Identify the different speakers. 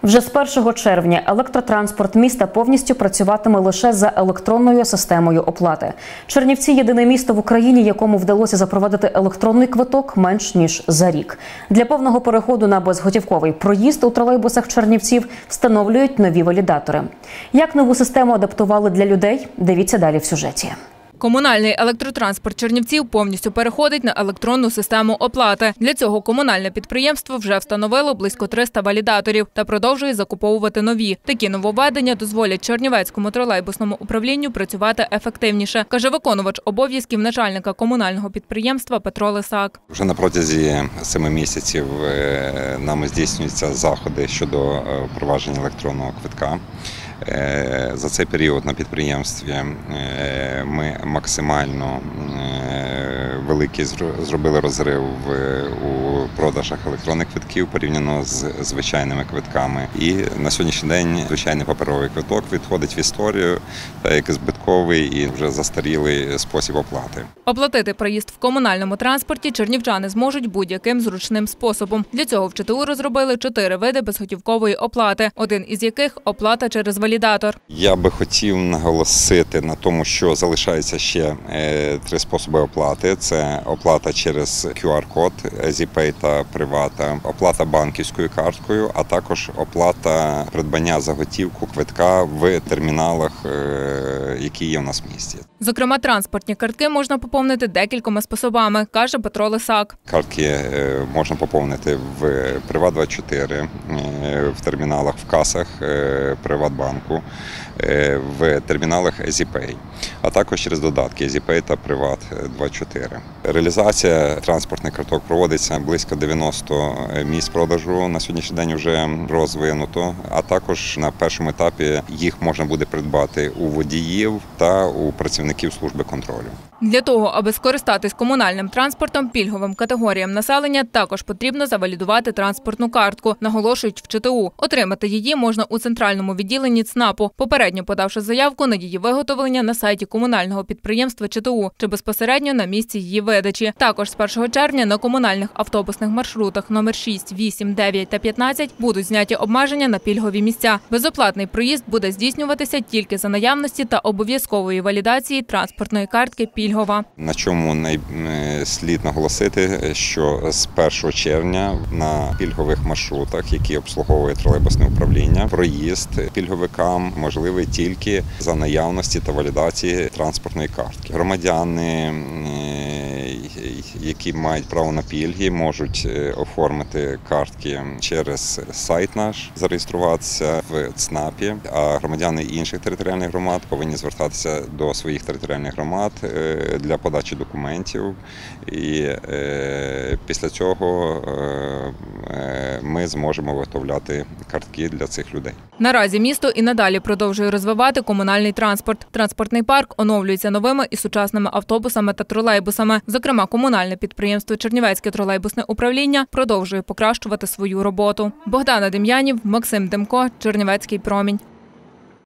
Speaker 1: Вже з 1 червня електротранспорт міста повністю працюватиме лише за електронною системою оплати. Чернівці – єдине місто в Україні, якому вдалося запровадити електронний квиток менш ніж за рік. Для повного переходу на безготівковий проїзд у тролейбусах Чернівців встановлюють нові валідатори. Як нову систему адаптували для людей – дивіться далі в сюжеті.
Speaker 2: Комунальний електротранспорт Чернівців повністю переходить на електронну систему оплати. Для цього комунальне підприємство вже встановило близько 300 валідаторів та продовжує закуповувати нові. Такі нововведення дозволять Чернівецькому тролейбусному управлінню працювати ефективніше, каже виконувач обов'язків начальника комунального підприємства Петро Лисак.
Speaker 3: Вже на протязі 7 місяців нами здійснюються заходи щодо впровадження електронного квитка. За цей період на підприємстві ми максимально великий зробили розрив у продажах електронних квитків порівняно з звичайними квитками. І на сьогоднішній день звичайний паперовий квиток відходить в історію, так як збитковий і вже застарілий спосіб оплати.
Speaker 2: Оплатити проїзд в комунальному транспорті чернівчани зможуть будь-яким зручним способом. Для цього в ЧТУ розробили 4 види безготівкової оплати, один із яких – оплата через валідатор.
Speaker 3: Я би хотів наголосити на тому, що залишається ще 3 способи оплати. Це оплата через QR-код, EasyPay та Привата, оплата банківською карткою, а також оплата придбання за готівку квитка в терміналах, які є у нас в місті.
Speaker 2: Зокрема, транспортні картки можна поповнити декількома способами, каже Петро Лисак.
Speaker 3: Картки можна поповнити в Приват24, в терміналах в касах Приватбанку, в терміналах EasyPay, а також через додатки EasyPay та Приват24. Реалізація транспортних карток проводиться близько 90 місць продажу. На сьогоднішній день вже розвинуто, а також на першому етапі їх можна буде придбати у водіїв та у працівників служби контролю.
Speaker 2: Для того, аби скористатись комунальним транспортом пільговим категоріям населення, також потрібно завалідувати транспортну картку, наголошують в ЧТУ. Отримати її можна у центральному відділенні ЦНАПу, попередньо подавши заявку на її виготовлення на сайті комунального підприємства ЧТУ чи безпосередньо на місці її видачі. Також з 1 червня на комунальних автобусних маршрутах номер 6, 8, 9 та 15 будуть зняті обмеження на пільгові місця. Безоплатний проїзд буде здійснюватися тільки за наявності та обов'язкової валідації транспортної картки пільгова.
Speaker 3: На чому слід наголосити, що з 1 червня на пільгових маршрутах, які обслуговує тролейбусне управління, проїзд пільговикам можливий тільки за наявності та валідації транспортної картки. Громадяни, які мають право на пільги, можуть оформити картки через сайт наш, зареєструватися в ЦНАПі, а громадяни інших територіальних громад повинні звертатися до своїх територіальних громад для подачі документів. І після цього ми зможемо виготовляти картки для цих людей.
Speaker 2: Наразі місто і надалі продовжує розвивати комунальний транспорт. Транспортний парк оновлюється новими і сучасними автобусами та тролейбусами. Зокрема, комунальне підприємство Чернівецьке тролейбусне управління продовжує покращувати свою роботу. Богдана Дем'янів, Максим Демко, Чернівецький промінь.